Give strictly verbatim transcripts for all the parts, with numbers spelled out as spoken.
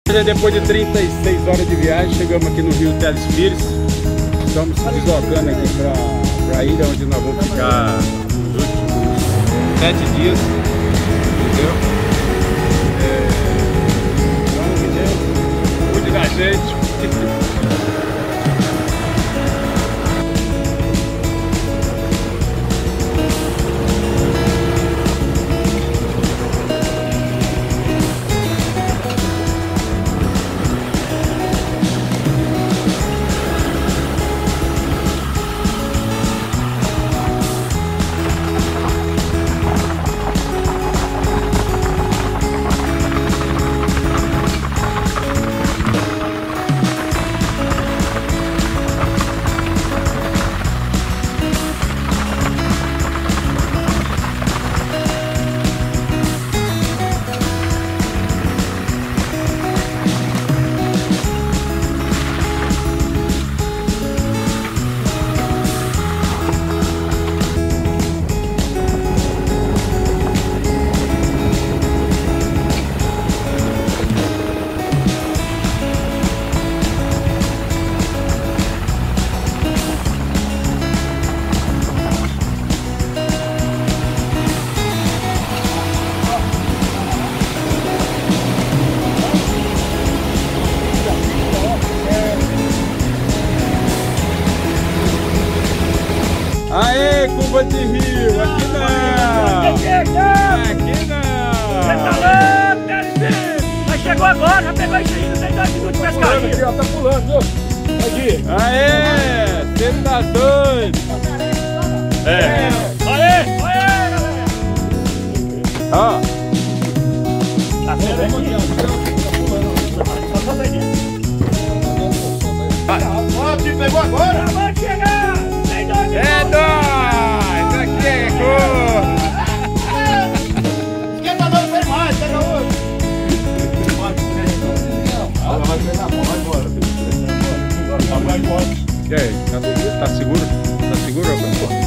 Depois de trinta e seis horas de viagem, chegamos aqui no Rio Teles Pires. Estamos se deslocando aqui para a ilha onde nós vamos ficar os últimos sete dias. Entendeu? É... Então, Deus, cuide da gente. Aê, Cuba de Rio, aqui não! Aqui não! Você tá louco, Teles? Mas chegou agora, já pegou isso aí, não tem dois minutos de pescaria. Aqui, ó, tá pulando, viu? Aqui! Aê, você tá doido! É! Aê, aê, galera! Ó! Tá vendo aqui? Só solta aí dentro. Ó, te pegou agora! Acabou de chegar! Tem dois minutos! É nóis! Aqui é cor! Esquentador não tem mais, pega outro! Vai embora. E aí, tá, tá seguro? Tá seguro, pessoal?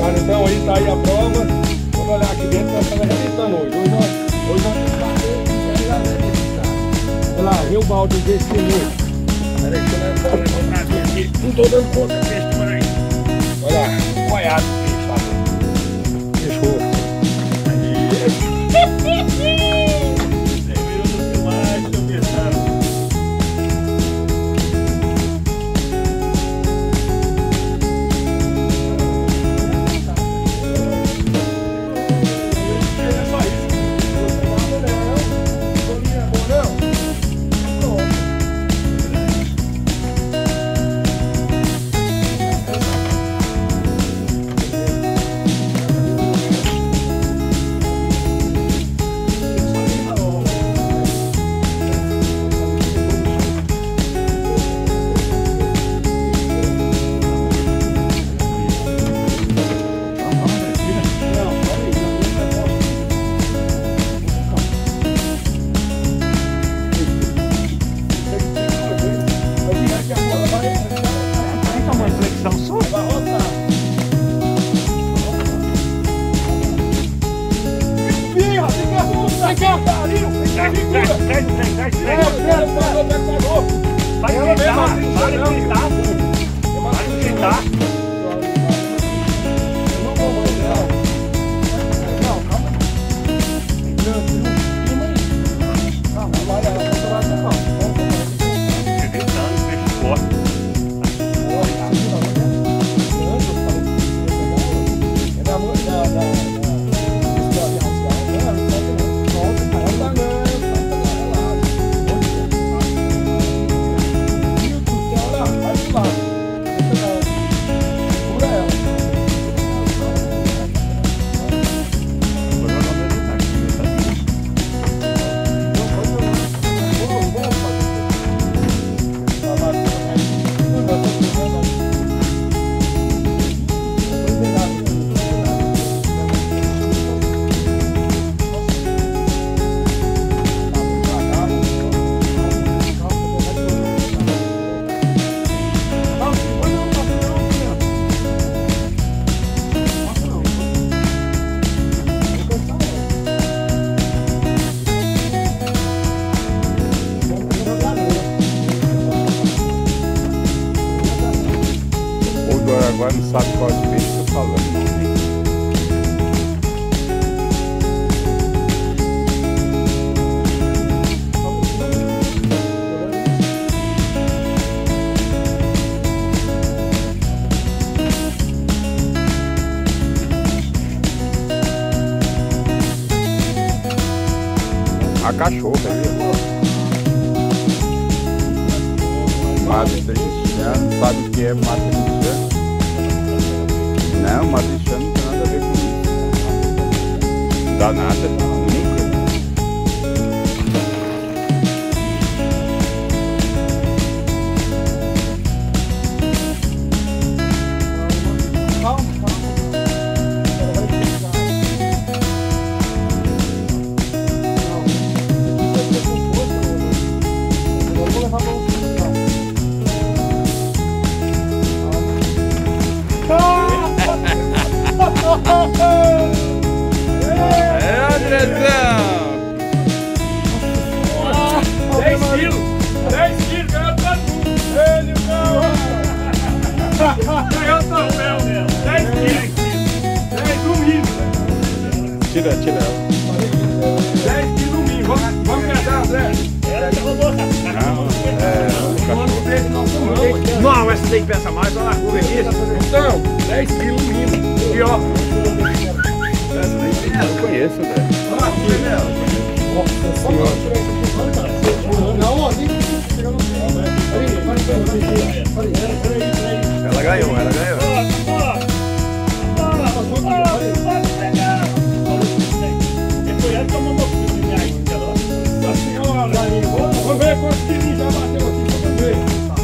Então aí tá aí a prova. Vamos olhar aqui dentro, nós estamos arrebentando hoje. Hoje nós, hoje nós temos que bater. Olha lá, Rio Balde desse minuto. Peraí, deixa eu levar, eu vou trazer aqui. Não tô dando conta do peixe, mano aí. Olha lá, coiado do peixe lá. Fechou. Vai gritar, vai gritar, vai gritar. Não vou mais, não. Não, calma. Calma, vai lá, vai tomar essa mão. Gritando, peixe forte. É da mãe da... da... Agora não sabe qual é o peixe que eu tô falando, não, né? A cachorra aí. Matriciano, sabe o que é matriciano? Não, matriciano não tem nada a ver com isso. Não dá nada, nunca. É, Andrezão! dez quilos! dez quilos, ganhou todo mundo! Ele não! Ganhou o troféu! dez quilos! dez no mínimo! Tira, tira ela. dez quilos no mínimo! Vamos, vamos cantar, André! Não, é o Não, essa daí pesa mais, olha a curva aqui. Então, dez quilos no mínimo! E ó! Essa daí eu não conheço, velho. Não, ó, nem Ela ganhou, ela ganhou. vamos ver quantos quilos já bateu aqui, vamos ver.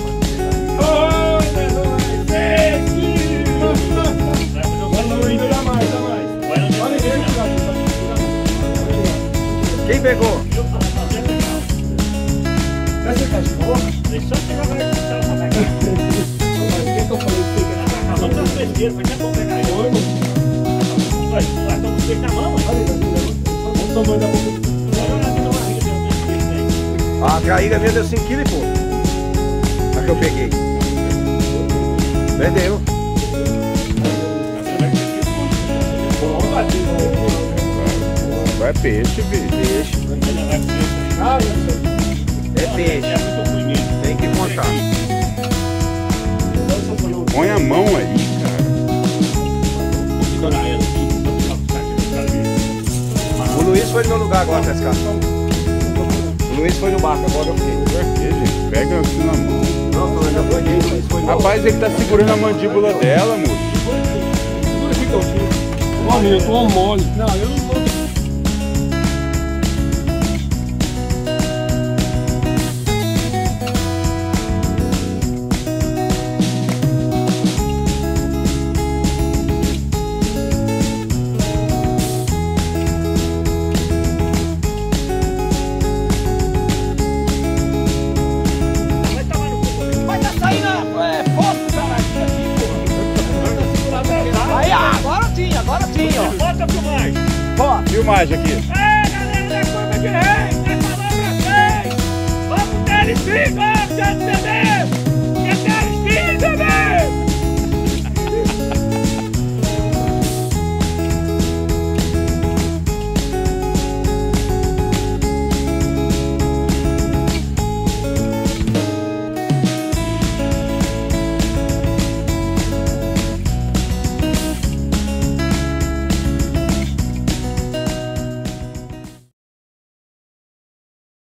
Dá mais, dá mais. Quem pegou? Essa cachorro? Deixa eu pegar pra ele. O que eu falei? Acabamos as pesquisas, daqui a pouco pegar ele. Olha, estão com peito na mão, olha. Olha o tamanho da boca. A traíra minha deu cinco quilos e pouco. A que eu peguei. Vendeu. Vai peixe, filho. Peixe. É peixe. Tem que contar. Põe a mão aí, cara. O Luiz foi no meu lugar agora pescar. O Luiz foi no barco, agora eu fiquei. Por quê, gente? Pega assim na mão. Não, eu já peguei, o Luiz foi no Rapaz, ele tá segurando a mandíbula dela, moço. Segura aqui que eu tiro. Ó, menino, eu tô mole. Não, eu não tô. Vai tá saindo é, foto, caralho, isso aqui, porra. Aí, agora tinha, agora tinha, ó. Bota a filmagem. Ó, filmagem aqui. Ei, galera da Curva de Reis, nós falamos pra vocês. Vamos ter eles cinco, ó, Santo Deus.